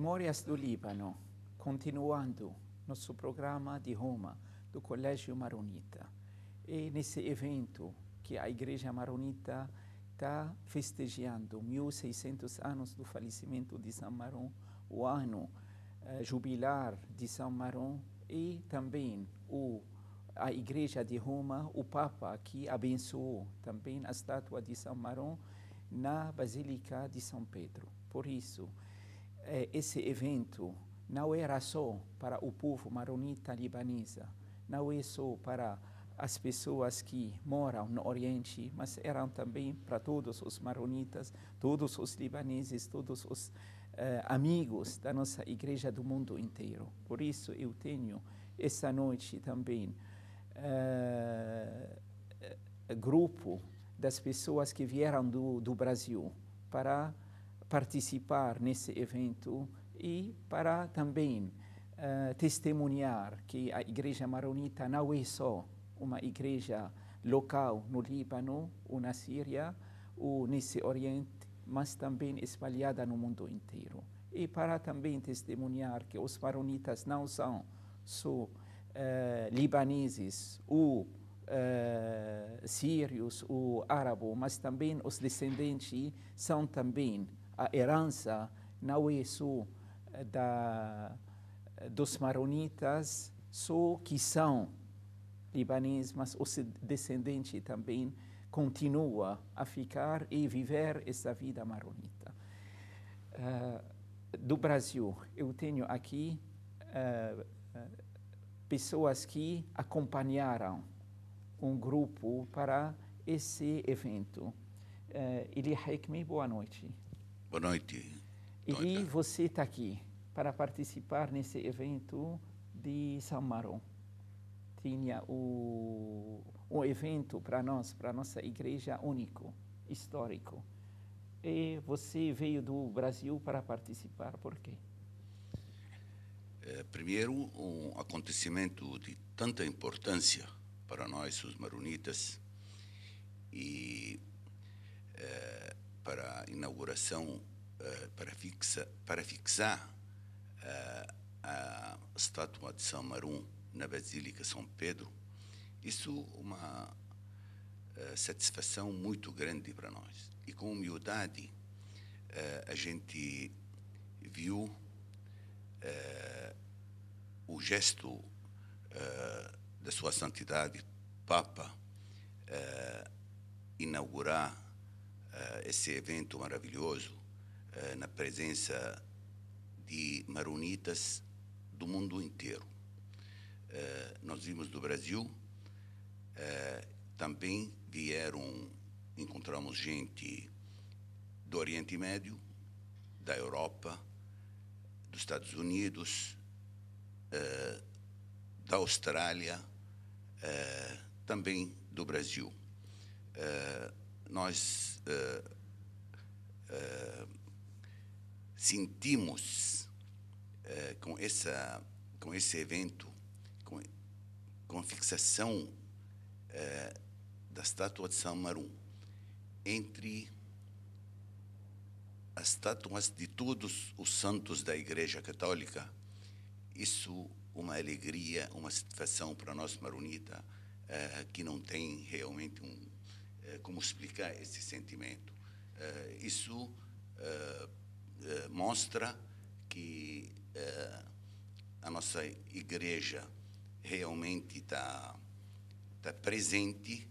Memórias do Líbano, continuando nosso programa de Roma, do Colégio Maronita. E nesse evento que a Igreja Maronita está festejando 1600 anos do falecimento de São Maron, o ano jubilar de São Maron, e também a Igreja de Roma, o Papa que abençoou também a estátua de São Maron na Basílica de São Pedro. Por isso, esse evento não era só para o povo maronita libanesa, não é só para as pessoas que moram no Oriente, mas eram também para todos os maronitas, todos os libaneses, todos os amigos da nossa igreja do mundo inteiro. Por isso eu tenho essa noite também grupo das pessoas que vieram do Brasil para participar nesse evento e para também testemunhar que a Igreja Maronita não é só uma igreja local no Líbano, ou na Síria, ou nesse Oriente, mas também espalhada no mundo inteiro. E para também testemunhar que os maronitas não são só libaneses ou sírios ou árabes, mas também os descendentes são também a herança não é só dos maronitas, só que são libaneses, mas os descendentes também continuam a ficar e viver essa vida maronita. Do Brasil, eu tenho aqui pessoas que acompanharam um grupo para esse evento. Eli Hakmi, boa noite. Boa noite. E você está aqui para participar nesse evento de São Maron. Tinha um evento para nós, para a nossa igreja, único, histórico. E você veio do Brasil para participar, por quê? Primeiro, um acontecimento de tanta importância para nós, os maronitas, e para a inauguração, para fixar a estátua de São Maron na Basílica São Pedro, isso uma satisfação muito grande para nós. E com humildade a gente viu o gesto da Sua Santidade Papa inaugurar esse evento maravilhoso na presença de maronitas do mundo inteiro. Nós vimos do Brasil, também encontramos gente do Oriente Médio, da Europa, dos Estados Unidos, da Austrália, também do Brasil. Nós sentimos com esse evento, com a fixação da estátua de São Maron entre as estátuas de todos os santos da Igreja Católica, isso uma alegria, uma satisfação para nós maronita que não tem realmente como explicar esse sentimento. Isso mostra que a nossa igreja realmente está presente,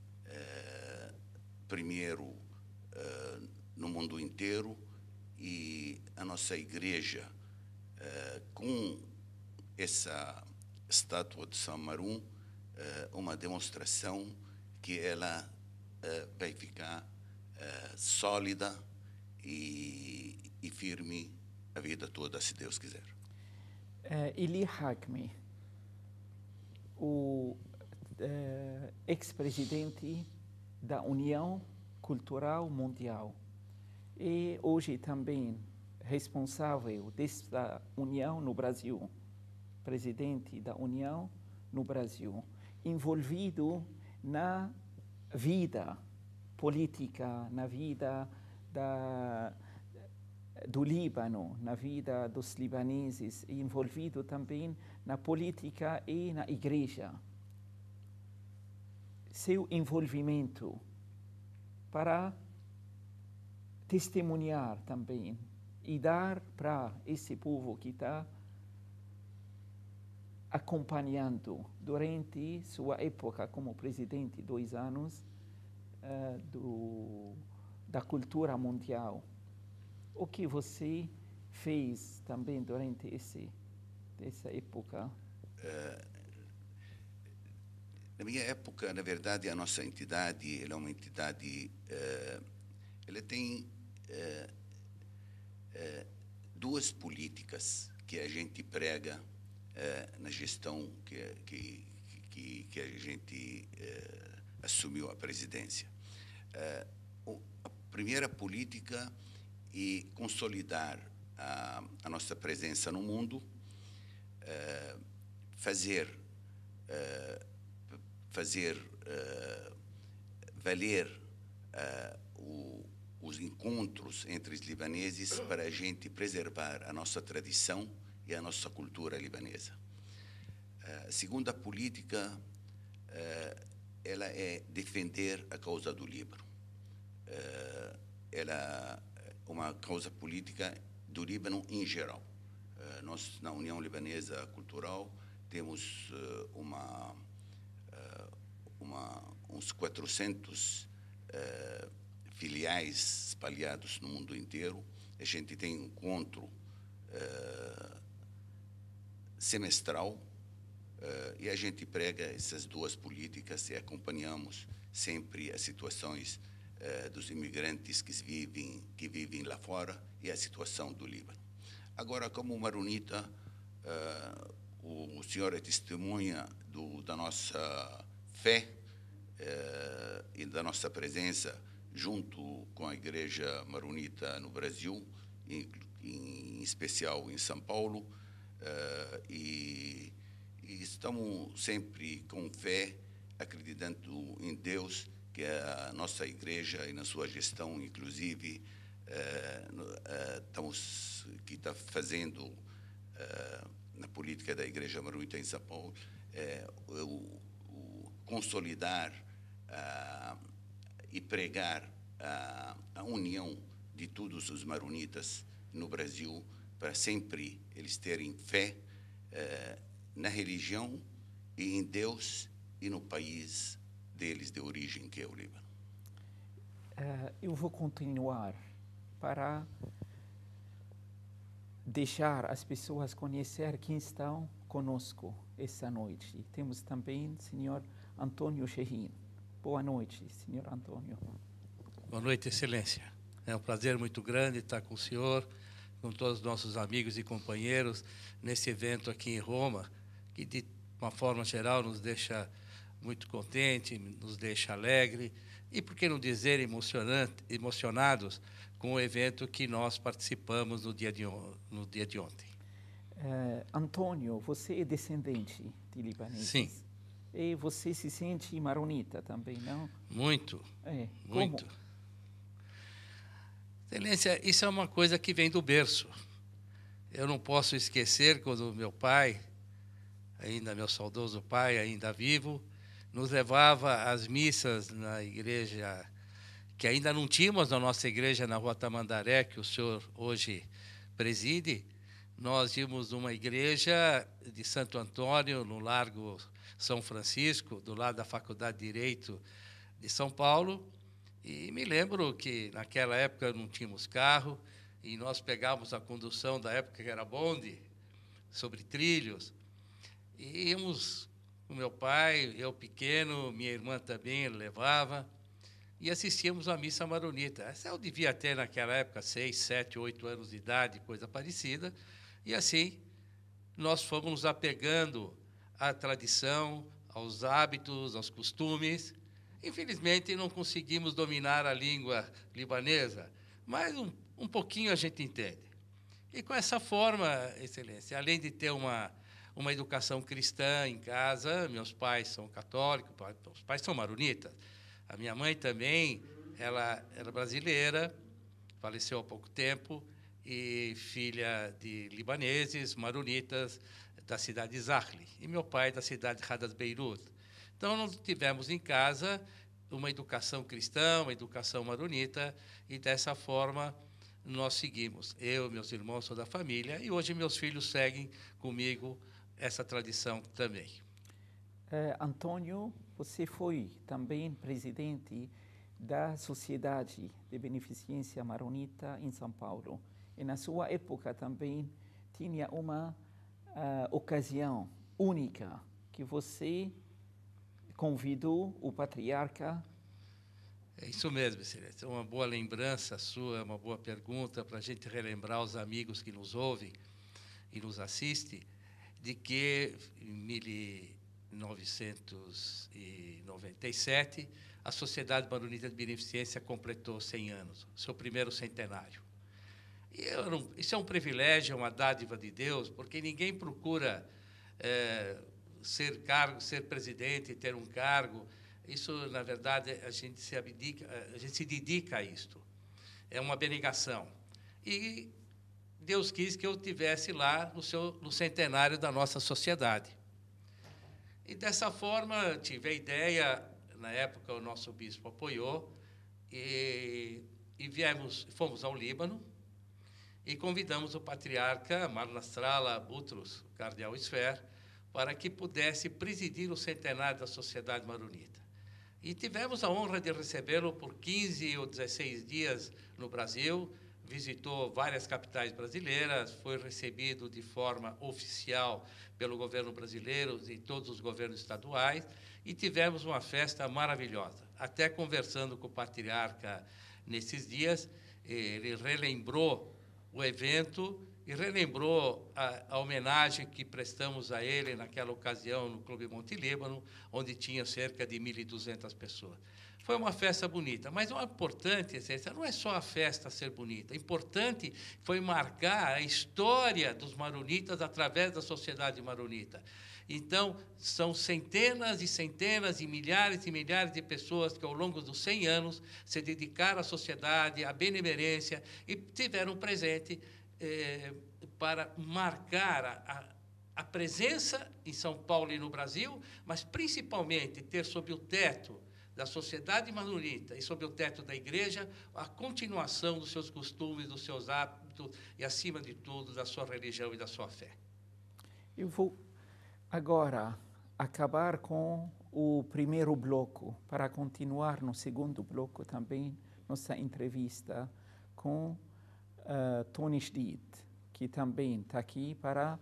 primeiro no mundo inteiro, e a nossa igreja com essa estátua de São Maron, uma demonstração que ela vai ficar sólida e firme a vida toda, se Deus quiser. Eli Hakmi, o ex-presidente da União Cultural Mundial e hoje também responsável desta União no Brasil, presidente da União no Brasil, envolvido na vida política, na vida do Líbano, na vida dos libaneses, e envolvido também na política e na igreja. Seu envolvimento para testemunhar também e dar para esse povo que está acompanhando durante sua época como presidente, 2 anos, da cultura mundial. O que você fez também durante essa época? Na minha época, na verdade, a nossa entidade, ela é uma entidade, ela tem duas políticas que a gente prega na gestão que a gente assumiu a presidência. A primeira política é consolidar a nossa presença no mundo, fazer valer os encontros entre os libaneses para a gente preservar a nossa tradição e a nossa cultura libanesa. A segunda política, ela é defender a causa do Líbano. Ela é uma causa política do Líbano em geral. Nós, na União Libanesa Cultural, temos uns 400 filiais espalhados no mundo inteiro. A gente tem um encontro semestral e a gente prega essas duas políticas e acompanhamos sempre as situações dos imigrantes que vivem lá fora e a situação do Líbano. Agora, como maronita, o senhor é testemunha da nossa fé e da nossa presença junto com a Igreja Maronita no Brasil, em especial em São Paulo, e estamos sempre com fé, acreditando em Deus, que a nossa igreja e na sua gestão, inclusive, que está fazendo na política da Igreja Maronita em São Paulo, consolidar e pregar a união de todos os maronitas no Brasil, para sempre eles terem fé na religião e em Deus e no país deles de origem, que é o Líbano. Eu vou continuar para deixar as pessoas conhecer quem estão conosco essa noite. Temos também o senhor Antônio Shehin. Boa noite, senhor Antônio. Boa noite, Excelência. É um prazer muito grande estar com o senhor, com todos os nossos amigos e companheiros nesse evento aqui em Roma, que de uma forma geral nos deixa muito contente, nos deixa alegre e, por que não dizer, emocionados com o evento que nós participamos no dia de ontem. Antônio, você é descendente de libaneses? Sim. E você se sente maronita também, não? Muito, muito. Como? Excelência, isso é uma coisa que vem do berço. Eu não posso esquecer quando meu pai, meu saudoso pai, ainda vivo, nos levava às missas na igreja, que ainda não tínhamos na nossa igreja na Rua Tamandaré, que o senhor hoje preside. Nós íamos numa igreja de Santo Antônio, no Largo São Francisco, do lado da Faculdade de Direito de São Paulo, e me lembro que naquela época não tínhamos carro, e nós pegávamos a condução da época que era bonde, sobre trilhos, e íamos com meu pai, eu pequeno, minha irmã também levava, e assistíamos à missa maronita. Eu devia ter, naquela época, 6, 7, 8 anos de idade, coisa parecida, e assim nós fomos nos apegando à tradição, aos hábitos, aos costumes. Infelizmente, não conseguimos dominar a língua libanesa, mas um pouquinho a gente entende. E com essa forma, Excelência, além de ter uma educação cristã em casa, meus pais são católicos, os pais são maronitas. A minha mãe também, ela era brasileira, faleceu há pouco tempo, e filha de libaneses, maronitas, da cidade de Zahli, e meu pai da cidade de Hadas Beirut. Então, nós tivemos em casa uma educação cristã, uma educação maronita, e dessa forma nós seguimos. Eu, meus irmãos, toda a família, e hoje meus filhos seguem comigo essa tradição também. Antônio, você foi também presidente da Sociedade de Beneficência Maronita em São Paulo. E na sua época também tinha uma ocasião única que você convidou o patriarca. É isso mesmo, excelência. É uma boa lembrança sua, uma boa pergunta para a gente relembrar os amigos que nos ouvem e nos assistem, de que em 1997 a Sociedade Maronita de Beneficência completou 100 anos, seu primeiro centenário. E isso é um privilégio, é uma dádiva de Deus, porque ninguém procura ser presidente, ter um cargo. Isso, na verdade, a gente se dedica a isto. É uma abnegação. E Deus quis que eu estivesse lá no centenário da nossa sociedade. E, dessa forma, tive a ideia, na época o nosso bispo apoiou, e fomos ao Líbano, e convidamos o patriarca Mar Nasrallah Boutros, o cardeal Esfer, para que pudesse presidir o centenário da Sociedade Maronita. E tivemos a honra de recebê-lo por 15 ou 16 dias no Brasil, visitou várias capitais brasileiras, foi recebido de forma oficial pelo governo brasileiro e todos os governos estaduais, e tivemos uma festa maravilhosa. Até conversando com o patriarca nesses dias, ele relembrou o evento e relembrou a homenagem que prestamos a ele naquela ocasião no Clube Monte Líbano, onde tinha cerca de 1.200 pessoas. Foi uma festa bonita, mas o importante não é só a festa ser bonita, o importante foi marcar a história dos maronitas através da Sociedade Maronita. Então, são centenas e centenas e milhares de pessoas que, ao longo dos 100 anos, se dedicaram à sociedade, à benemerência, e tiveram presente para marcar a presença em São Paulo e no Brasil, mas, principalmente, ter sob o teto da Sociedade Maronita e sob o teto da Igreja a continuação dos seus costumes, dos seus hábitos e, acima de tudo, da sua religião e da sua fé. Eu vou agora acabar com o primeiro bloco para continuar no segundo bloco também nossa entrevista com Tony Schlitt, que também está aqui para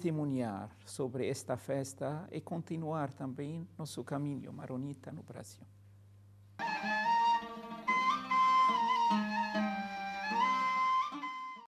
testemunhar sobre esta festa e continuar também nosso caminho maronita no Brasil.